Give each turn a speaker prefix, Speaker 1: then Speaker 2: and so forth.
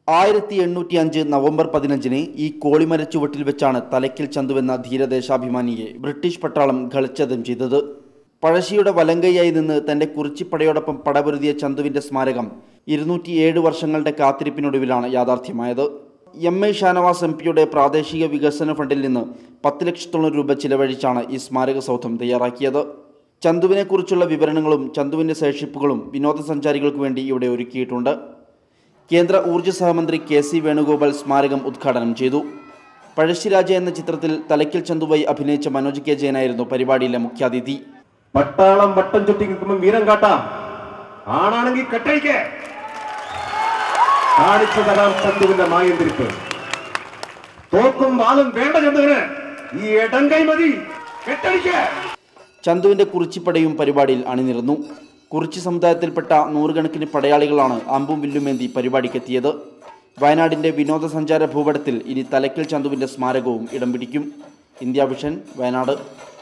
Speaker 1: 1805 November 15-ന് ഈ കോളിമരച്ചുവട്ടിൽ വെച്ചാണ് തലയ്ക്കൽ ചന്തുവെന്ന ധീരദേശാഭിമാനിയെ British പട്ടാളം ഗളിച്ചതം ചെയ്തത്. പഴശ്ശിയുടെ വലങ്കൈയായി നിന്ന് തന്റെ കുറിച്ചിപ്പടയോടൊപ്പം പടപൊരുതിയ ചന്തുവിന്റെ സ്മാരകം 207 വർഷങ്ങളുടെ കാത്തിരിപ്പിനൊടുവിലാണ് യാഥാർത്ഥ്യമായത്. എം.ഐ. ഷാനവാസ് എം.പിയുടെ പ്രാദേശിക വികസന ഫണ്ടിൽ നിന്ന് 10 ലക്ഷത്തോളം രൂപ ചിലവഴിച്ചാണ് ഈ സ്മാരക സൗധം തയ്യാറാക്കിയത്. ചന്തുവിനെക്കുറിച്ചുള്ള വിവരണങ്ങളും ചന്തുവിന്റെ ശേഷിപ്പുകളും വിനോദസഞ്ചാരികൾക്ക് വേണ്ടി ഇവിടെ ഒരുക്കിയിട്ടുണ്ട്. കേന്ദ്ര ഊർജ്ജ സഹമന്ത്രി കെ.സി. വേണുഗോപാൽ സ്മാരകം ഉദ്ഘാടനം ചെയ്തു. പഴശ്ശിരാജ എന്ന ചിത്രത്തിൽ തലയ്ക്കൽ ചന്തുവായി അഭിനയിച്ച മനോജ് കെ ജയനായിരുന്നു പരിപാടിയിലെ മുഖ്യാതിഥി.
Speaker 2: പട്ടാളം വട്ടം ചുറ്റി നിൽക്കുമ്പോൾ വീരം കാട്ടാം, ആണാണെങ്കിൽ കെട്ടഴിക്ക്, കാണിച്ചു തരാം ചന്തുവിന്റെ മായന്തിരിപ്പ്. തോക്കും വാളും വേണ്ട ചന്തുവിന്, ഈ എടങ്കൈ മതി, കെട്ടഴിക്ക്.
Speaker 1: ചന്തുവിന്റെ കുറിച്ചിപ്പടയും പരിപാടിയിൽ അണിനിരന്നു. കുറിച്ചി സമുദായത്തിൽപ്പെട്ട നൂറുകണക്കിന് പടയാളികളാണ് അമ്പും വില്ലുമേന്തി പരിപാടിക്കെത്തിയത്. വയനാടിന്റെ വിനോദസഞ്ചാര ഭൂപടത്തിൽ ഇനി തലയ്ക്കൽ ചന്തുവിന്റെ സ്മാരകവും ഇടം പിടിക്കും. India vision, Wayanad.